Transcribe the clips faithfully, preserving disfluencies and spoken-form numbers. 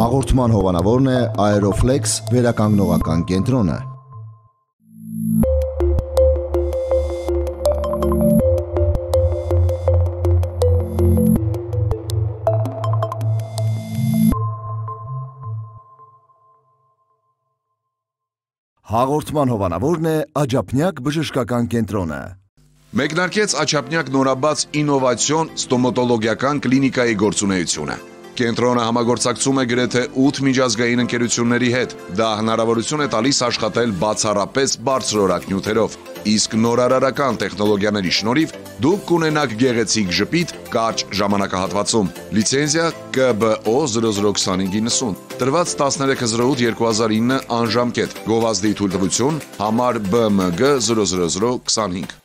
Հաղորդման հովանավորն է Aeroflex վերականգնողական կենտրոնը։ Հաղորդման հովանավորն է Աջափնյակ բժշկական կենտրոնը։ Մեկնարկեց Աջափնյակ նորաբաց ինովացիոն ստոմատոլոգիական կլինիկայի գործունեությունը։ Կենտրոնը համագործակցում է գրեթե ութ միջազգային ընկերությունների հետ։ Դա հնարավորություն է տալիս աշխատել բացառապես բարձրորակ նյութերով։ Իսկ նորարարական տեխնոլոգիաների շնորհիվ դուք կունենաք գեղեցիկ ժպիտ կարճ ժամանակահատվածում։ Լիցենզիա Կ B O zero zero twenty-five ninety։ Տրված տասներեքը զրո ութ երկուհազար ինը անժամկետ։ Գովազդի թույլտվություն համար B M G zero zero zero twenty-five։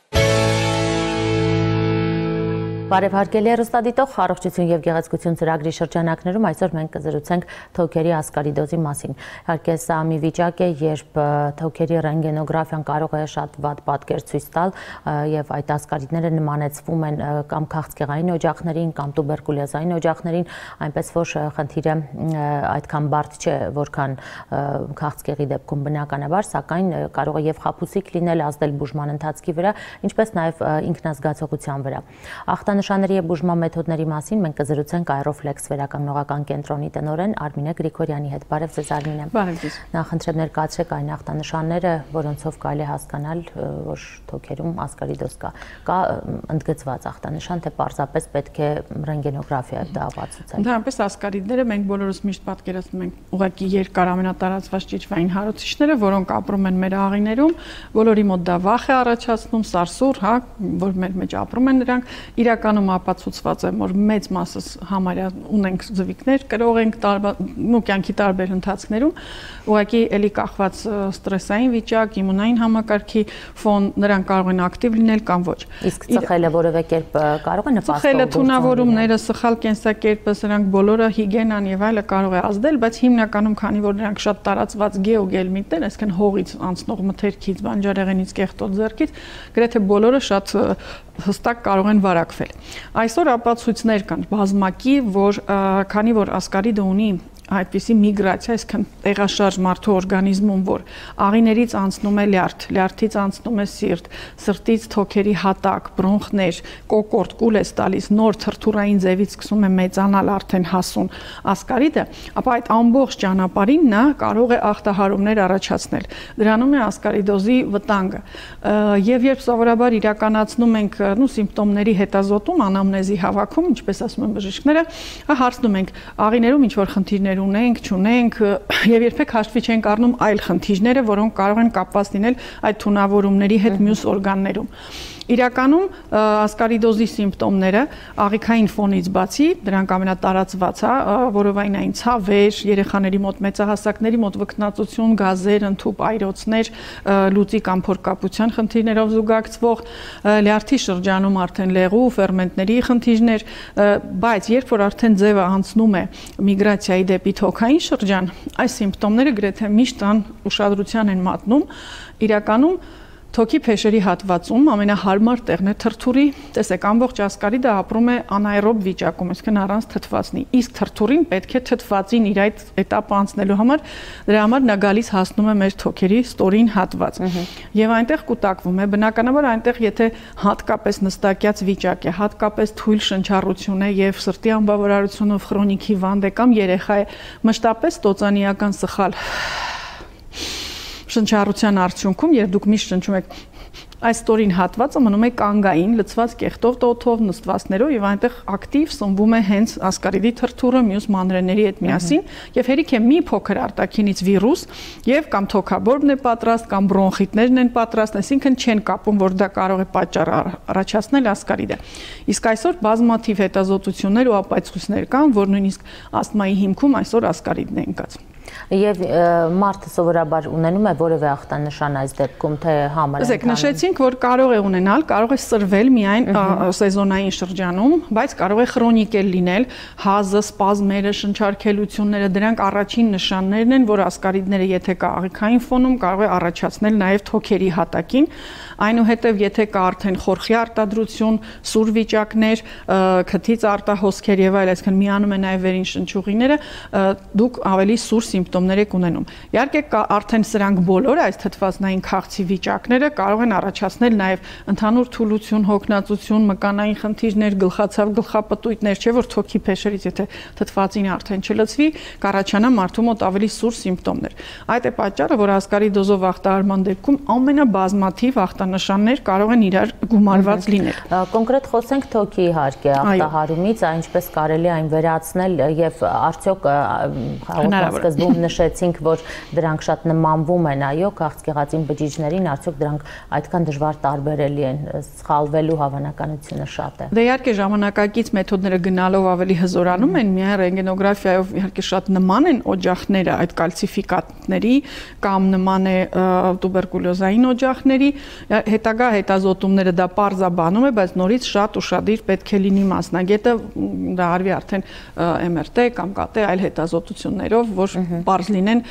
Բարև հերոստատիտող առողջություն եւ գեղեցկություն ծրագրի շրջանակներում այսօր մենք կզրուցենք թոքերի ասկարիդոզի մասին։ Իհարկե սա մի վիճակ է, երբ թոքերի ռենտգենոգրաֆիան կարող է շատ վատ պատկեր ցույց տալ եւ այդ ասկարիդները նմանեցվում են կամ քաղցկեղային օջախներին կամ տուբերկուլոզային օջախներին, այնպես որ խնդիրը այդքան բարդ չէ, որքան քաղցկեղի դեպքում բնականաբար, սակայն կարող է եւ խաբուսիկ լինել, ազդել բուժման ընթացքի վրա, ինչպես նաեւ ինքնազգացողության վրա։ Ախտանշանների եւ բուժման մեթոդների մասին մենք կզրուցենք Aeroflex վերականգնողական կենտրոնի տնօրեն Արմինե Գրիգորյանի հետ։ Բարև ձեզ Արմինե։ Բարև ձեզ։ Նախընտրեմ ներկայացրեք այն ախտանշանները, որոնցով կարելի է հասկանալ, որ թոքերում ասկարիդոզ կա։ Կա ընդգծված ախտանշան, թե պարզապես պետք է ռենտգենոգրաֆիայով դա ապացուցել։ Ընդհանրապես ասկարիդները մենք բոլորս միշտ պատկերացնում ենք ուղղակի երկար ամենատարածված ճիճվային հարուցիչները, որոնք ապրում են մեր աղիներում, բոլորի մոտ դա վախ է առաջացնում, սարսուռ, հա, որ մեր մեջ ապրում են նրանք։ Իրականում ապացուցված է, որ մեծ մասս համարյա ունենք զվիկներ, կրող ենք ու կյանքի տարբեր ընթացքներում, ուղղակի էլի կախված ստրեսային վիճակ, իմունային համակարգի ֆոն, նրանք կարող են ակտիվ լինել կամ ոչ։ Իսկ ծխելը որևէ կերպ կարող է նպաստել։ Ծխելը, թունավորումները, սխալ կենսակերպը, սրանք բոլորը հիգիենան եւ այլը կարող է ազդել, բայց հիմնականում քանի որ նրանք շատ տարածված գեոգելմինտներ, այսինքն հողից անցնող մթերքից, բանջարեղենից, կեղտոտ ձեռքից, գրեթե բոլորը շատ հստակ կարող են վարակվել։ Այսօր ապացույցներ կան բազմակի, որ քանի որ ասկարիդը ունի այդպիսի միգրացիա, այսինքն տեղաշարժ մարդու օրգանիզմում, որ աղիներից անցնում է լյարդ, լյարդից անցնում է սիրտ, սրտից թոքերի հատակ, բրոնխներ, կոկորտ, կուլ է տալիս, նոր թրթուրային ձևից սկսում է մեծանալ արդեն հասուն ասկարիդը, ապա այդ ամբողջ ճանապարհին նա կարող է ախտահարումներ առաջացնել։ Դրանում է ասկարիդոզի վտանգը։ Եվ երբ սովորաբար իրականացնում ենք նու սիմպտոմների հետազոտում, անամնեզի հավաքում, ինչպես ասում են բժիշկները, հարցնում ենք աղիներում ինչ որ խնդիրներ ունենք, չունենք եւ երբեք հաշվի չենք առնում այլ խնդիրները, որոնք կարող են կապված լինել այդ թունավորումների հետ մյուս օրգաններում։ Իրականում ասկարիդոզի սիմպտոմները աղիքային ֆոնից բացի, դրանք ամենատարածված է, որովայնային ցավեր, երեխաների մոտ, մեծահասակների մոտ վքնածություն, գազեր, ընդհուպ այրոցներ, լուծի կամ փորկապության խնդիրներով զուգակցվող, լյարդի շրջանում արդեն լեղու, ֆերմենտների խնդիրներ, բայց երբ որ արդեն ձևը անցնում է միգրացիայի դեպի թոքային շրջան, այս սիմպտոմները գրեթե միշտ ուշադրության են մատնում, իրականում Թոքի փեշերի հատվածում ամենահարմար տեղն է թրթուրի, տեսեք, ամբողջ ասկարիդը ապրում է անաերոբ վիճակում, այսինքն առանց թթվածնի, իսկ թրթուրին պետք է թթվածին իր այդ էտապը անցնելու համար, դրա համար նա գալիս հասնում է մեր թոքերի ստորին հատված։ Եվ այնտեղ կուտակվում է, բնականաբար այնտեղ եթե հատկապես նստակյաց վիճակ է, հատկապես թույլ շնչառություն է եւ սրտի անբավարարությունով խրոնիկ հիվանդ է կամ երեխա է, մշտապես տոծանիական սխալ շնչառության արդյունքում, երբ դուք միշտ շնչում եք, այս ստորին հատվածը մնում է կանգային, լցված կեղտով տոթով, նստվածներով եւ այնտեղ ակտիվ սնվում է հենց ասկարիդի թրթուրը մյուս մանրեների հետ միասին եւ հերիք է մի փոքր արտաքինից վիրուս եւ կամ թոքաբորբն է պատրաստ կամ բրոնխիտներն են պատրաստ, այսինքն չեն կապում, որ դա կարող է պատճառ առաջացնել ասկարիդը։ Իսկ այսօր բազմաթիվ հետազոտություններ ու ապացույցներ կան, որ նույնիսկ ասթմայի հիմքում այսօր ասկարիդն է ընկած։ Եվ մարդը սովորաբար ունենում է որևէ ախտանշան այս դեպքում, թե համարը։ Տեսեք, նշեցինք, որ կարող է ունենալ, կարող է սրվել միայն սեզոնային շրջանում, բայց կարող է խրոնիկ լինել, հազը, սպազմերը, շնչառքելությունները, դրանք առաջին նշաններն են, որ ասկարիդները եթե կա աղիքային ֆոնում, կարող է առաջացնել նաև թոքերի հատակին, Այնուհետև եթե կա արդեն խորխի արտադրություն, սուր վիճակներ, քթից արտահոսքեր եւ այլ, այսինքն միանում են նաեւ վերին շնչուղիները, դուք ավելի սուր սիմպտոմներ եք ունենում։ Իհարկե կա արդեն սրանք բոլորը այս թթվածնային քաղցի վիճակները կարող են առաջացնել նաեւ ընդհանուր թուլություն, հոգնածություն, մկանային խնդիրներ, գլխացավ, գլխապտույտներ, չէ՞ որ թոքի փեշերից եթե թթվածինը արդեն չլցվի, կառաջանա մարդու մոտ ավելի սուր սիմպտոմներ։ Այդ է պատճառը, որ ասկարիդոզով ախտահարման դեպքում ամենաբազմաթիվ ախտանշաններ կարող են իրար գումարված լինել։ Կոնկրետ խոսենք թոքի իհարկե ախտահարումից, ինչպես կարելի այն վերացնել եւ արդյոք սկզբում նշեցինք, որ դրանք շատ նմանվում են, այո, քաղցկեղածին բջիջներին, արդյոք դրանք այդքան դժվար տարբերելի են, սխալվելու հավանականությունը շատ է։ Դե իհարկե ժամանակակից մեթոդները գնալով ավելի հզորանում են, միայն ռենտգենոգրաֆիայով իհարկե շատ նման են օջախները այդ կալցիֆիկատների կամ նման է տուբերկուլոզային օջախների, հետագա հետազոտումները դա պարզաբանում է, բայց նորից շատ ուշադիր պետք է լինի մասնագետը, դա արվի արդեն էմ էր տե կամ կա տե այլ հետազոտություններով, որ պարզ լինեն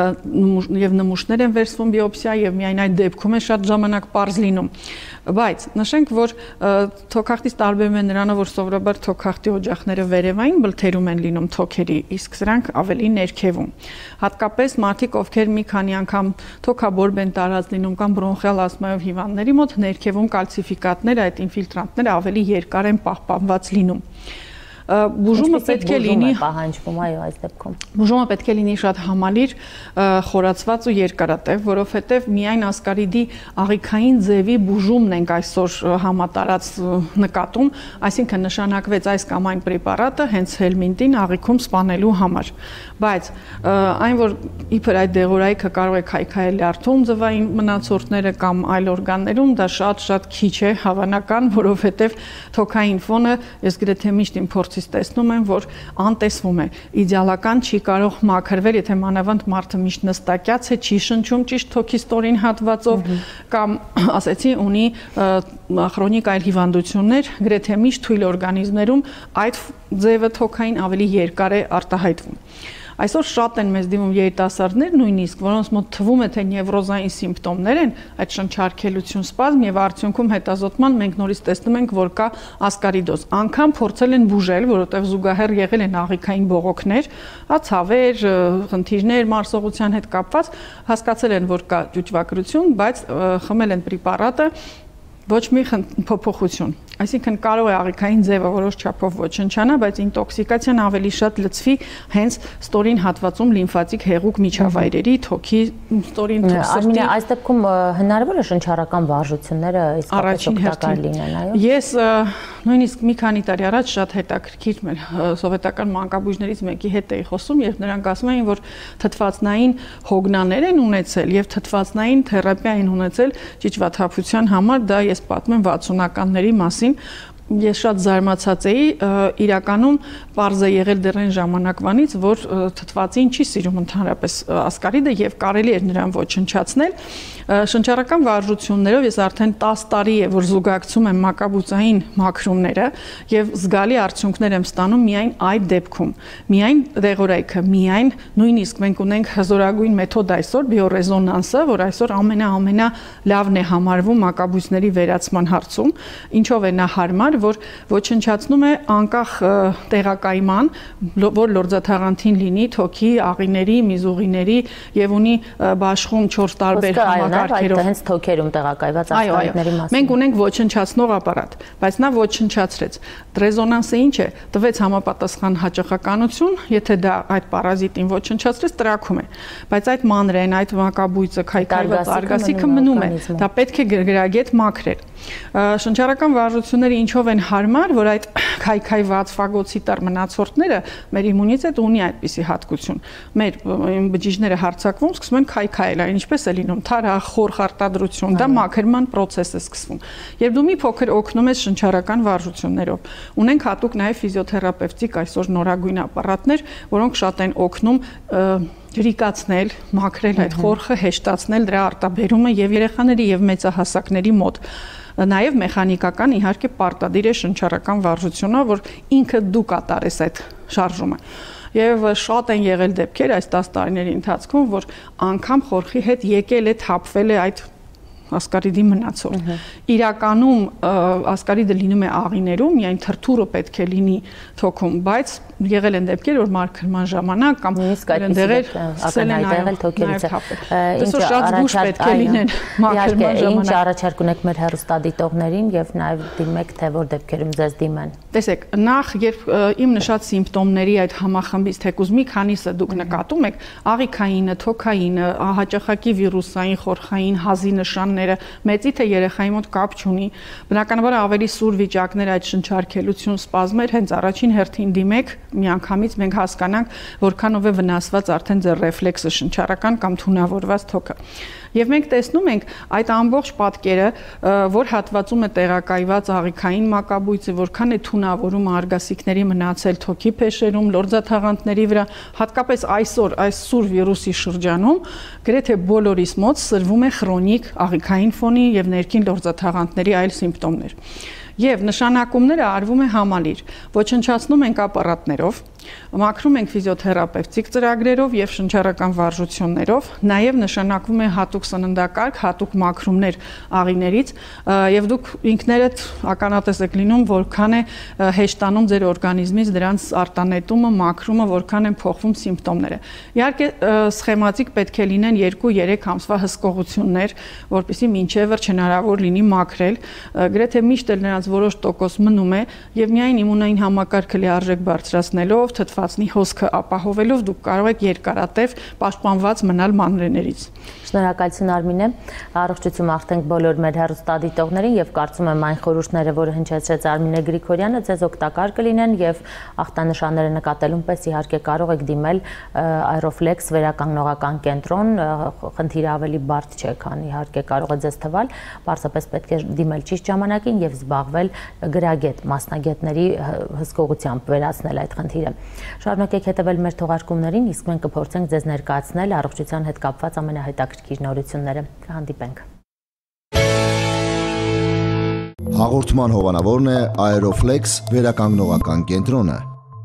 եւ նմուշներ են վերցվում բիոպսիա եւ միայն այդ դեպքում է շատ ժամանակ պարզ լինում։ Բայց նշենք, որ թոքախտից տարբերում են նրանով, որ սովորաբար թոքախտի օջախները վերևային բլթերում են լինում թոքերի, իսկ սրանք ավելի ներքևում։ Հատկապես մարդիկ, ովքեր մի քանի անգամ թոքաբորբ են տարած լինում կամ բրոնխիալ ասթմայով հիվանդների մոտ ներքևում կալցիֆիկատները, այդ ինֆիլտրանտները ավելի երկար են պահպանված լինում։ Բուժումը պետք է լինի պահանջվում, այո, այս դեպքում։ Բուժումը պետք է լինի շատ համալիր, խորացված ու երկարատև, որովհետև միայն ասկարիդի աղիքային ձևի բուժումն ենք այսօր համատարած նկատում, այսինքն նշանակվեց այս կամ այն պրեպարատը հենց հելմինտին աղիքում սպանելու համար։ Բայց այն, որ իբր այդ դեղորայքը կարող է քայքայել լյարդում ձվային մնացորդները կամ այլ օրգաններում, դա շատ-շատ քիչ է հավանական, որովհետև թոքային ֆոնը ես գրեթե միշտ իմ փորձից տեսնում եմ, որ անտեսվում է։ Իդեալական չի կարող մաքրվել, եթե մանավանդ մարդը միշտ նստակյաց է, չի շնչում ճիշտ թոքի ստորին հատվածով կամ ասեցի ունի քրոնիկ այլ հիվանդություններ, գրեթե միշտ թույլ օրգանիզմներում այդ ձևը թոքային ավելի երկար է արտահայտվում։ Այսօր շատ են մեզ դիմում երիտասարդներ նույնիսկ, որոնց մոտ թվում է, թե նևրոզային սիմպտոմներ են, այդ շնչարգելություն, սպազմ եւ արդյունքում հետազոտման մենք նորից տեսնում ենք, որ կա ասկարիդոզ։ Անգամ փորձել են բուժել, որովհետեւ զուգահեռ եղել են աղիքային բողոքներ, ցավեր, խնդիրներ մարսողության հետ կապված, հասկացել են, որ կա ճուճվակրություն, բայց խմել են պրեպարատը, ոչ մի փոփոխություն։ Այսինքն կարող է աղիքային ձևը որոշ չափով ոչնչանա, բայց ինտոքսիկացիան ավելի շատ լցվի հենց ստորին հատվածում լիմֆատիկ հեղուկ միջավայրերի, թոքի ստորին սրտի։ Այս դեպքում հնարավոր է շնչառական վարժությունները իսկապես օգտակար լինեն, այո։ Ես նույնիսկ մի քանի տարի առաջ շատ հետաքրքիր մեր սովետական մանկաբույժներից մեկի հետ էի խոսում, երբ նրանք ասում էին, որ թթվածնային հոգնաներ են ունեցել եւ թթվածնային թերապիա են ունեցել ճիճվաթափության համար, դա ես պատմեմ վաթսունականների մասին։ Ես շատ զարմացած էի, իրականում պարզ է եղել դեռ այն ժամանակվանից, որ թթվածին չի սիրում ընդհանրապես ասկարիդը եւ կարելի էր նրան ոչնչացնել։ Շնչառական վարժություններով ես արդեն տասը տարի է, որ զուգակցում եմ մակաբուծային մաքրումները եւ զգալի արդյունքներ եմ ստանում միայն այդ դեպքում։ Միայն դեղորայքը, միայն նույնիսկ մենք ունենք հզորագույն մեթոդ այսօր բիոռեզոնանսը, որ այսօր ամենա-ամենա լավն է համարվում մակաբույծների վերացման հարցում, ինչով է նա հարմար, որ ոչնչացնում է անկախ տեղակայման, որ լորձաթաղանթին լինի թոքի, աղիների, միզուղիների եւ ունի բաշխում չորս տարբեր համակարգերով։ Հենց թոքերում տեղակայված ասկարիդների մասին։ Մենք ունենք ոչնչացնող ապարատ, բայց նա ոչնչացրեց։ Ռեզոնանսը ինչ է։ Տվեց համապատասխան հաճախականություն, եթե դա այդ պարազիտին ոչնչացրեց, տրաքում է։ Բայց այդ մանրեն, այդ մակաբույծը, քայքայված արգասիքը մնում է։ Դա պետք է գրագետ մաքրել։ Շնչառական վարժությունները ինչով են հարմար, որ այդ քայքայված ֆագոցի տար մնացորդները մեր իմունիտետը ունի այդպիսի հատկություն։ Մեր բջիջները հարձակվում, սկսում են քայքայել, այն ինչպես է լինում, թարախ, խոր խարտադրություն, դա մաքրման process է սկսվում։ Եվ դու մի փոքր օգնում ես շնչառական վարժություններով։ Ունենք հատուկ նաև ֆիզիոթերապևտիկ այսօր նորագույն ապարատներ, որոնք շատ են օգնում ջրիկացնել, մաքրել այդ խորխը, հեշտացնել դրա արտաբերումը եւ երեխաների եւ մեծահասակների մոտ։ Նաև մեխանիկական իհարկե պարտադիր է շնչառական վարժությունը, որ ինքը դու կատարես այդ շարժումը։ Եվ շատ են եղել դեպքեր այս տասը տարիների ընթացքում, որ անգամ խորխի հետ եկել է, թափվել է այդ ասկարիդի մնացորդ։ Իրականում ասկարիդը լինում է աղիներում, միայն թրթուրը պետք է լինի թոքում, բայց եղել են դեպքեր, որ մաքրման ժամանակ կամ դեղեր ակնհայտել թոքերից է։ Այսօր շատ զգուշ պետք է լինեն մաքրման ժամանակ։ Ինչ առաջարկ ունեք մեր հեռուստադիտողներին եւ նաեւ դիմեք, թե որ դեպքերում ձեզ դիմեն։ Տեսեք, նախ երբ իմ նշած սիմպտոմների այդ համախմբից թեկուզ մի քանիսը դուք նկատում եք, աղիքայինը, թոքայինը, հաճախակի վիրուսային, խորխային հազի նշանները, մեծի թե երեխայի մոտ կապ չունի։ Բնականաբար ավելի սուր վիճակներ այդ շնչառքելություն, սպազմեր հենց առաջին հերթին դիմեք, միանգամից մենք հասկանանք, որքանով է վնասված արդեն ձեր ռեֆլեքսը շնչառական կամ թունավորված թոքը։ Եվ մենք տեսնում ենք այդ ամբողջ պատկերը, որ հատվածում է տեղակայված աղիքային մակաբույծը, որքան է թունավորում արգասիքների մնացել թոքի փեշերում, լորձաթաղանթների վրա, հատկապես այսօր այս սուր վիրուսի շրջանում գրեթե բոլորիս մոտ սրվում է խրոնիկ աղիքային ֆոնի եւ ներքին լորձաթաղանթների այլ սիմպտոմներ։ Եվ նշանակումները արվում է համալիր, ոչնչացնում ենք ապարատներով, մաքրում ենք ֆիզիոթերապևտիկ ծրագրերով եւ շնչառական վարժություններով, նաեւ նշանակվում է հատուկ սննդակարգ, հատուկ մաքրումներ աղիներից եւ դուք ինքներդ ականատես եք լինում, որքան է հեշտանում ձեր օրգանիզմից դրանց արտանետումը, մաքրումը, որքան են փոխվում սիմպտոմները։ Իհարկե սխեմատիկ պետք է լինեն երկու-երեք ամսվա հսկողություններ, որպեսզի մինչև վերջ հնարավոր լինի մաքրել, գրեթե միշտ էլ նրանց որոշ տոկոս մնում է եւ միայն իմունային համակարգը լիարժեք բարձրացնելով, թթվածնի հոսքը ապահովելով դուք կարող եք երկարատև պաշտպանված մնալ մանրեներից։ Շնորհակալություն Արմինե, առողջություն մաղթենք բոլոր մեր հեռուստադիտողներին եւ կարծում եմ այն խորհուրդները, որը հնչեցրեց Արմինե Գրիգորյանը, ձեզ օգտակար կլինեն եւ ախտանշանները նկատելուն պես իհարկե կարող եք դիմել Aeroflex վերականգնողական կենտրոն, խնդիրը ավելի բարդ չէ, քան իհարկե կարող է ձեզ թվալ, պարզապես պետք է դիմել ճիշտ ժամանակին եւ զբաղվել գրագետ մասնագետների հսկողությամբ վերացնել այդ խնդիրը։ Շարունակեք հետևել մեր թողարկումներին, իսկ մենք կփորձենք ձեզ ներկայացնել առողջության հետ կապված ամենահետաքրքիր նորությունները։ Կհանդիպենք։ Հաղորդման հովանավորն է Aeroflex վերականգնողական կենտրոնը։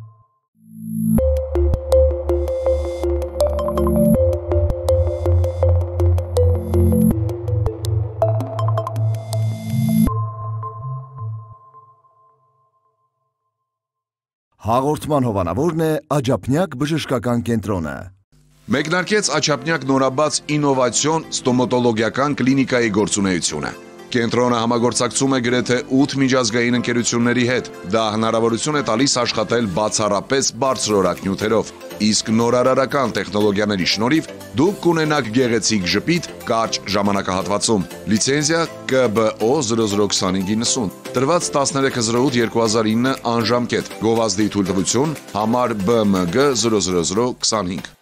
Հաղորդման հովանավորն է Աջափնյակ բժշկական կենտրոնը։ Մեկնարկեց Աջափնյակ նորաբաց ինովացիոն ստոմատոլոգիական կլինիկայի գործունեությունը։ Կենտրոնը համագործակցում է գրեթե ութ միջազգային ընկերությունների հետ։ Դա հնարավորություն է տալիս աշխատել բացառապես բարձրորակ նյութերով։ Իսկ նորարարական տեխնոլոգիաների շնորհիվ դուք կունենաք գեղեցիկ ժպիտ կարճ ժամանակահատվածում։ Լիցենզիա Կ B O zero zero two five ninety տրված տասներեքը զրոյոթ երկու հազար ինը անժամկետ, գովազդի թույլտվություն համար B M G zero zero zero two five